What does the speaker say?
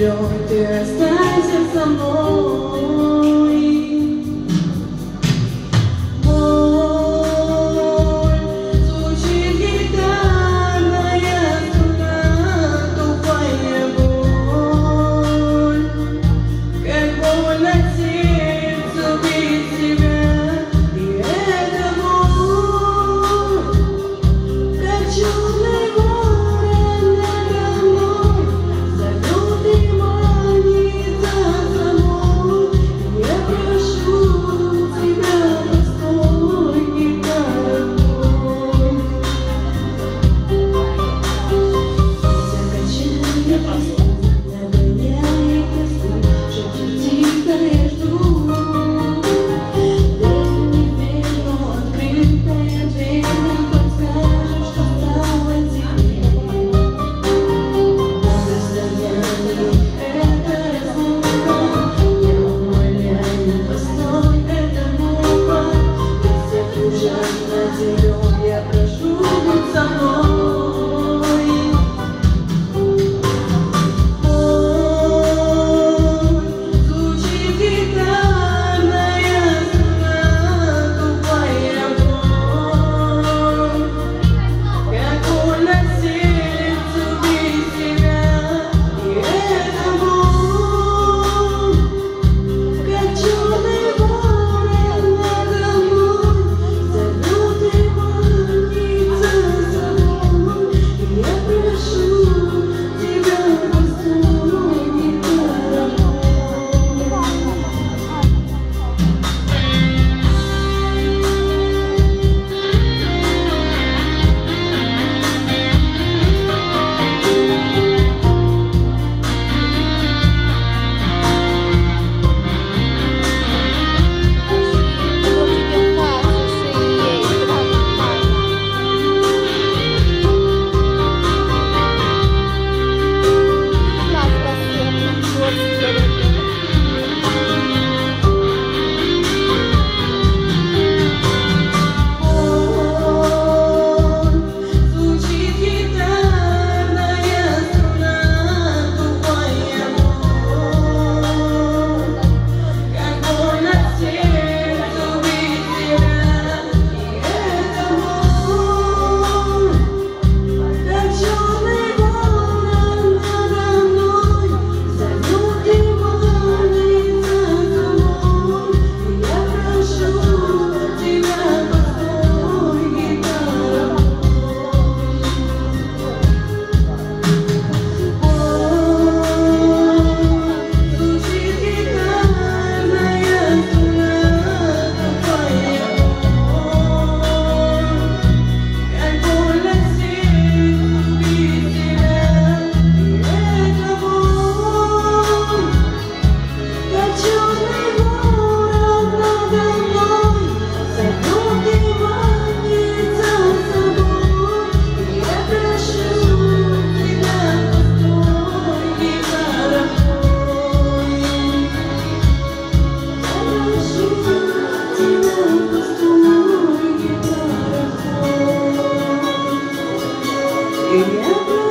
идет, ты останься со мной. Боль, звучит гитарная струна, тупая боль, как больно сердцу без тебя. И это боль, как черный ворон надо мной, зовет и манит за собой. Я прошу тебя, постой, гитара мой. Закачай песни, нагоняй тоску, шепчет тихо, я жду. Верь, не верь, но открытая дверь нам подскажет, что стало теперь. Расстояние — это разлука, я умоляю, постой, это мука. Ты всех ужасно делен, я прошу, будь со мной. Боль, звучит гитарная струна, тупая боль, как больно сердцу без тебя. И это боль, как черный ворон надо мной, зовет и манит за собой. И я прошу тебя, постой, гитара мой. Звучит гитарная струна, тупая боль, как больно сердцу без тебя. И это боль, как черный ворон надо мной, зовет и манит за собой. И я прошу тебя, постой, гитара мой. Звучит гитарная струна, тупая боль, как больно сердцу без тебя. И это боль, как черный ворон надо мной, зовет и манит за собой. И я прошу тебя, постой, гитара мой. Я прошу тебя, постой, гитара мой. И я прошу